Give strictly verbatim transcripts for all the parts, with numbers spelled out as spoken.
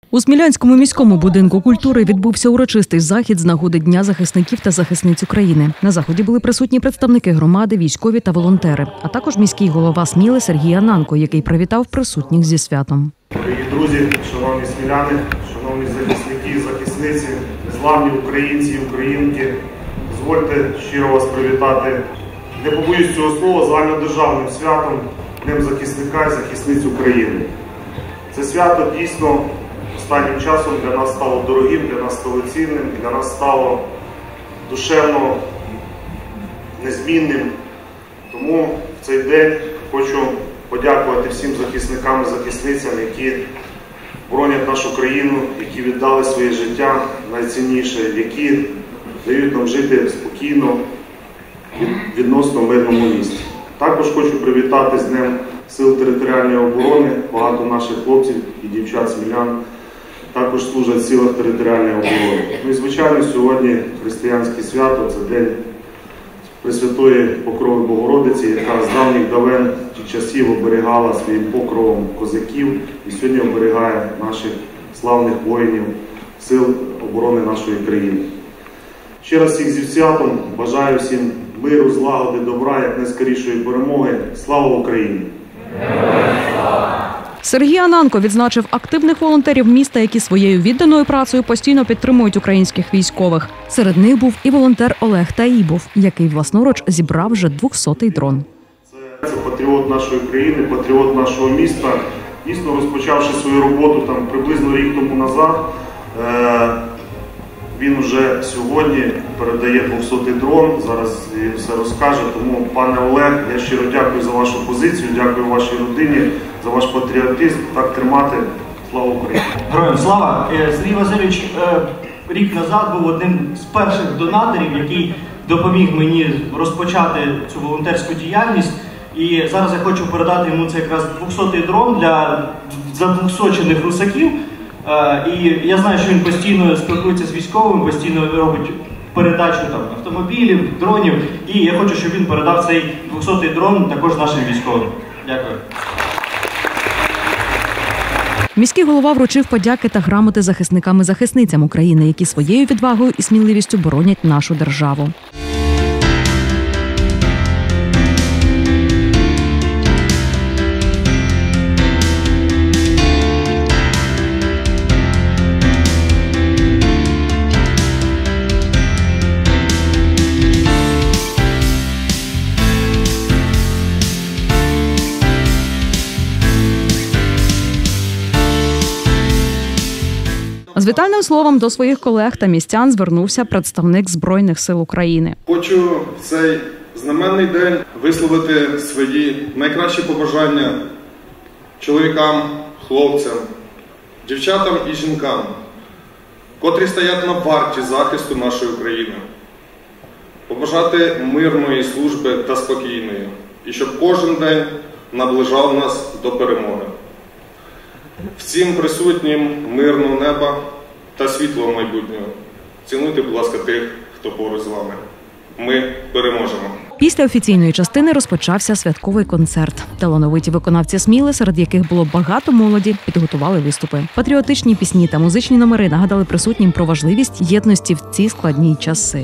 У Смілянському міському будинку культури відбувся урочистий захід з нагоди Дня захисників та захисниць України. На заході були присутні представники громади, військові та волонтери, а також міський голова Сміли Сергій Ананко, який привітав присутніх зі святом. Дорогі друзі, шановні сміляни, шановні захисники і захисниці, славні українці і українки, дозвольте щиро вас привітати. Не побоюсь цього слова, загальнодержавним святом, Днем захисника і захисниць України. Це свято дійсно останнім часом для нас стало дорогим, для нас стало цінним, для нас стало душевно незмінним. Тому в цей день хочу подякувати всім захисникам і захисницям, які боронять нашу країну, які віддали своє життя найцінніше, які дають нам жити спокійно, відносно мирному місті. Також хочу привітати з Днем Сил територіальної оборони. Багато наших хлопців і дівчат смілян також служать в силах територіальної оборони. Ну і, звичайно, сьогодні християнське свято – це День Пресвятої Покрови Богородиці, яка з давніх давен часів оберігала своїм покровом козаків і сьогодні оберігає наших славних воїнів Сил оборони нашої країни. Ще раз всіх зі святом, бажаю всім миру, злагоди, добра, як найскорішої перемоги. Слава Україні! Сергій Ананко відзначив активних волонтерів міста, які своєю відданою працею постійно підтримують українських військових. Серед них був і волонтер Олег Таїбов, який власноруч зібрав вже двохсотий дрон. Це патріот нашої країни, патріот нашого міста. Дійсно, розпочавши свою роботу там приблизно рік тому назад, він вже сьогодні передає двохсотий дрон, зараз він все розкаже. Тому, пане Олег, я щиро дякую за вашу позицію, дякую вашій родині, за ваш патріотизм. Так тримати. Слава Україні! Героям слава! Сергій Васильович рік назад був одним з перших донаторів, який допоміг мені розпочати цю волонтерську діяльність. І зараз я хочу передати йому це якраз двохсотий дрон для задвохсочених русаків. І я знаю, що він постійно спілкується з військовими, постійно робить передачу там, автомобілів, дронів. І я хочу, щоб він передав цей двохсотий дрон також нашим військовим. Дякую. Міський голова вручив подяки та грамоти захисникам і захисницям України, які своєю відвагою і сміливістю боронять нашу державу. З вітальним словом до своїх колег та містян звернувся представник Збройних сил України. Хочу в цей знаменний день висловити свої найкращі побажання чоловікам, хлопцям, дівчатам і жінкам, котрі стоять на варті захисту нашої України. Побажати мирної служби та спокійної, і щоб кожен день наближав нас до перемоги. Всім присутнім мирного неба та світлого майбутнього. Цінуйте, будь ласка, тих, хто поруч з вами. Ми переможемо. Після офіційної частини розпочався святковий концерт. Талановиті виконавці Сміли, серед яких було багато молоді, підготували виступи. Патріотичні пісні та музичні номери нагадали присутнім про важливість єдності в ці складні часи.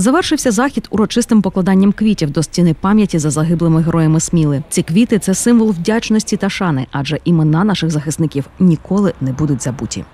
Завершився захід урочистим покладанням квітів до стіни пам'яті за загиблими героями Сміли. Ці квіти – це символ вдячності та шани, адже імена наших захисників ніколи не будуть забуті.